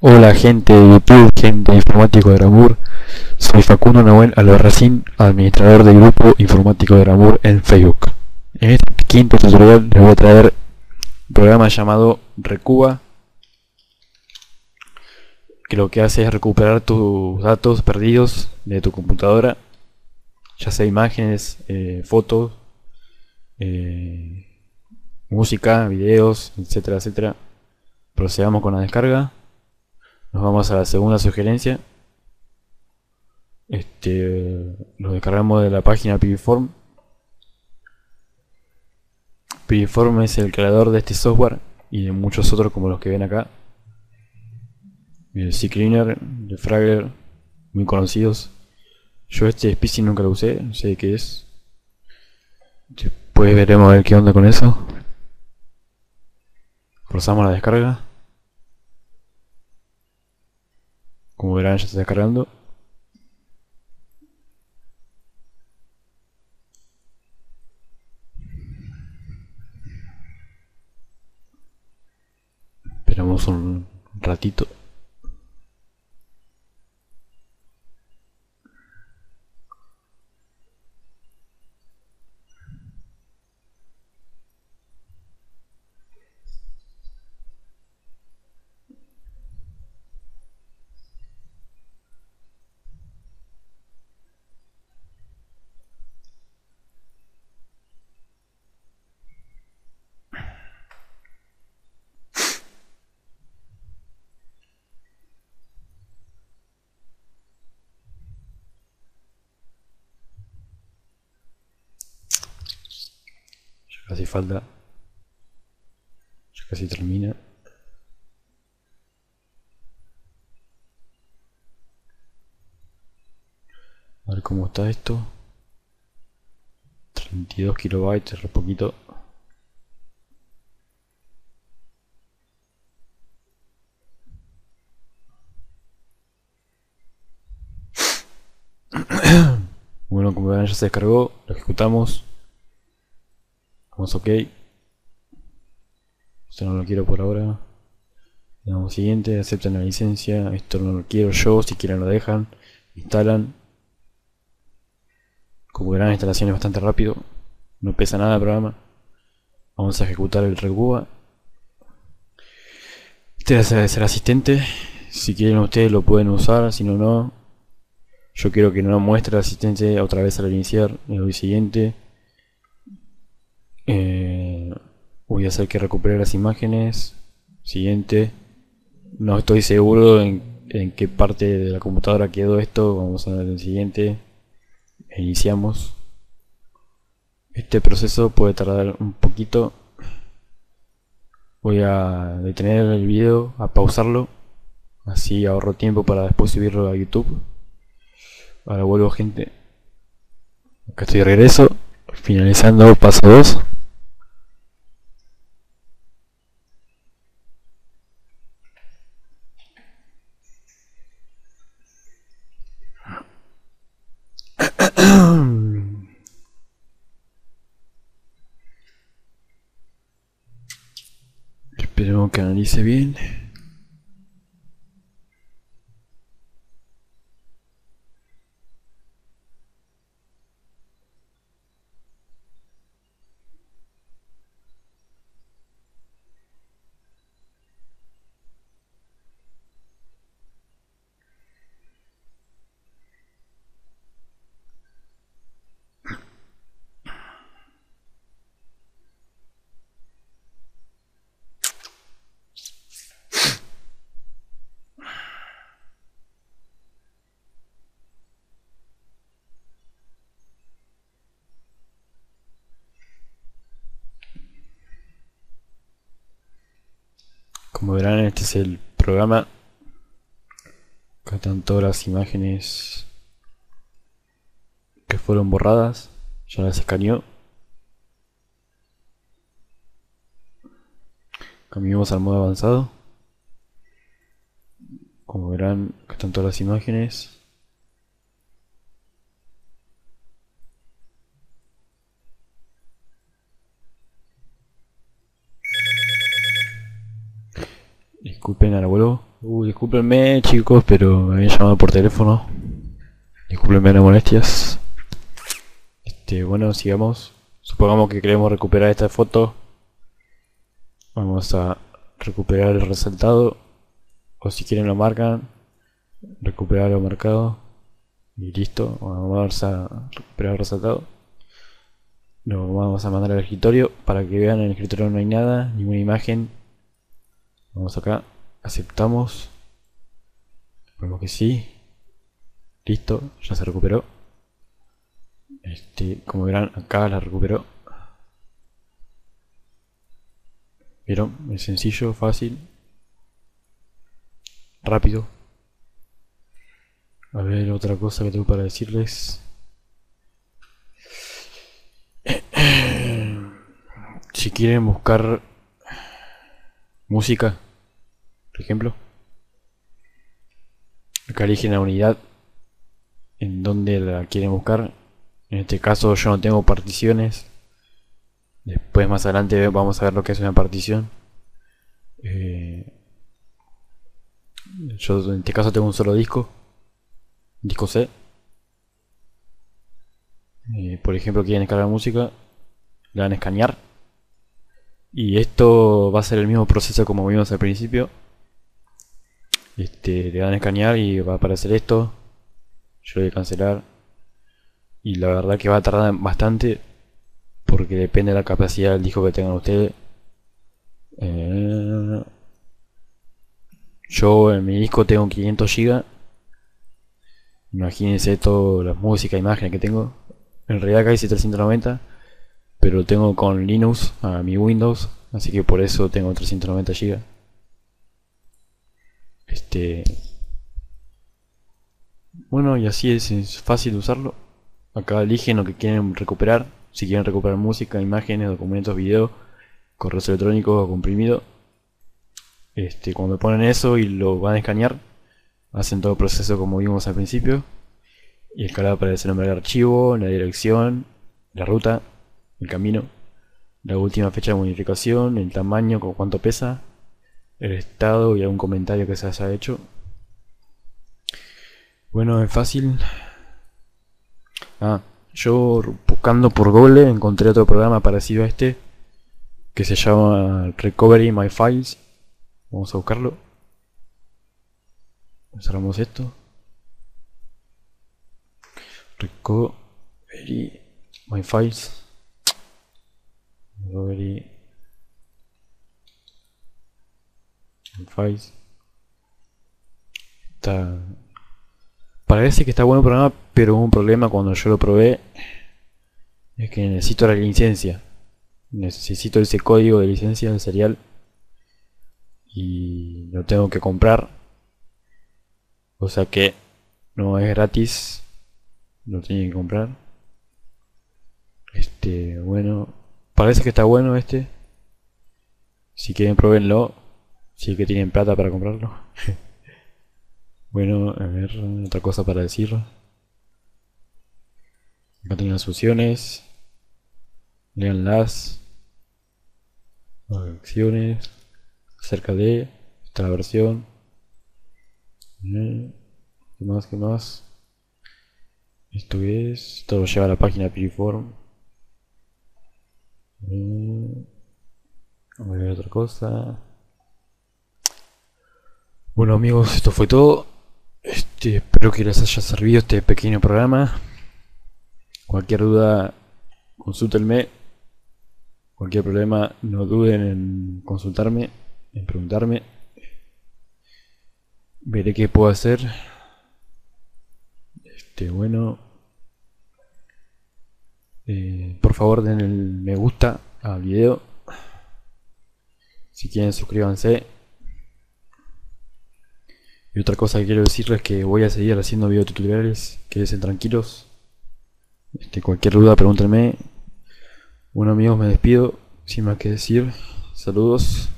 Hola gente de YouTube, gente informático de Gramur, soy Facundo Nahuel Albarracín, administrador del grupo informático de Gramur en Facebook. En este quinto tutorial les voy a traer un programa llamado Recuba, que lo que hace es recuperar tus datos perdidos de tu computadora, ya sea imágenes, fotos, música, videos, etcétera, etcétera. Procedamos con la descarga. Nos vamos a la segunda sugerencia. Lo descargamos de la página Pibiform. Pibiform es el creador de este software y de muchos otros como los que ven acá. El CCleaner, el Fragger, muy conocidos. Yo este Species nunca lo usé, no sé qué es. Después veremos a ver qué onda con eso. Forzamos la descarga. Como verán, ya está descargando. Esperamos un ratito. Ya casi falta. Ya casi termina. A ver cómo está esto. 32 kilobytes, re poquito. Bueno, como verán ya se descargó, lo ejecutamos. Damos OK. Esto no lo quiero por ahora. Le damos siguiente, aceptan la licencia. Esto no lo quiero yo, si quieren lo dejan. Instalan. Como verán, la instalación es bastante rápido. No pesa nada el programa. Vamos a ejecutar el Recuba. Este es el asistente. Si quieren ustedes lo pueden usar, si no, no. Yo quiero que no muestre el asistente otra vez al iniciar. Le doy siguiente. Voy a hacer que recupere las imágenes. Siguiente. No estoy seguro en qué parte de la computadora quedó esto. Vamos a ver el siguiente. Iniciamos. Este proceso puede tardar un poquito. Voy a detener el video, a pausarlo. Así ahorro tiempo para después subirlo a YouTube. Ahora vuelvo, gente. Acá estoy de regreso. Finalizando paso 2. Esperemos que analice bien. Como verán, este es el programa. Acá están todas las imágenes que fueron borradas. Ya las escaneó. Cambiamos al modo avanzado. Como verán, acá están todas las imágenes. Disculpen al abuelo. Discúlpenme chicos, pero me habían llamado por teléfono. Discúlpenme las molestias. Bueno, sigamos. Supongamos que queremos recuperar esta foto. Vamos a recuperar el resaltado. O si quieren lo marcan. Recuperar lo marcado. Y listo. Vamos a recuperar el resaltado. Lo vamos a mandar al escritorio. Para que vean, en el escritorio no hay nada. Ninguna imagen. Vamos acá. Aceptamos. Ponemos que sí. Listo. Ya se recuperó. Como verán, acá la recuperó. ¿Vieron? Es sencillo, fácil, rápido. A ver, otra cosa que tengo para decirles. Si quieren buscar música, por ejemplo, acá eligen la unidad en donde la quieren buscar. En este caso yo no tengo particiones. Después más adelante vamos a ver lo que es una partición. Yo en este caso tengo un solo disco. Disco C. Por ejemplo, quieren descargar música, le dan a escanear. Y esto va a ser el mismo proceso como vimos al principio. Le dan a escanear y va a aparecer esto. Yo le voy a cancelar. Y la verdad que va a tardar bastante, porque depende de la capacidad del disco que tengan ustedes. Yo en mi disco tengo 500 GB. Imagínense toda la música, imágenes que tengo. En realidad acá hice 390, pero lo tengo con Linux a mi Windows, así que por eso tengo 390 GB. Bueno, y así es fácil de usarlo. Acá eligen lo que quieren recuperar. Si quieren recuperar música, imágenes, documentos, video, correos electrónicos o comprimido. Cuando ponen eso y lo van a escanear, hacen todo el proceso como vimos al principio. Y acá aparece el nombre del archivo, la dirección, la ruta, el camino, la última fecha de modificación, el tamaño, con cuánto pesa, el estado y algún comentario que se haya hecho. Bueno, es fácil. Yo buscando por Google encontré otro programa parecido a este que se llama Recovery My Files. Vamos a buscarlo. Cerramos esto. Recovery My Files. Recovery My Files. Parece que está bueno el programa, pero hubo un problema cuando yo lo probé. Es que necesito la licencia. Necesito ese código de licencia del serial. Y lo tengo que comprar. O sea que no es gratis. Lo tienen que comprar. Bueno. Parece que está bueno este. Si quieren, pruébenlo. Si es que tienen plata para comprarlo. Bueno, a ver, otra cosa para decir. Acá tienen las opciones. Leanlas. Acciones. Acerca de. Está la versión. ¿Qué más? ¿Qué más? Esto es. Esto lo lleva a la página Piriform. Vamos a ver otra cosa. Bueno amigos, esto fue todo. Espero que les haya servido este pequeño programa. Cualquier duda, consúltenme. Cualquier problema, no duden en consultarme, en preguntarme. Veré qué puedo hacer. Bueno. Por favor den el me gusta al video. Si quieren, suscríbanse. Y otra cosa que quiero decirles es que voy a seguir haciendo videotutoriales. Quédense tranquilos. Cualquier duda, pregúntenme. Bueno amigos, me despido. Sin más que decir. Saludos.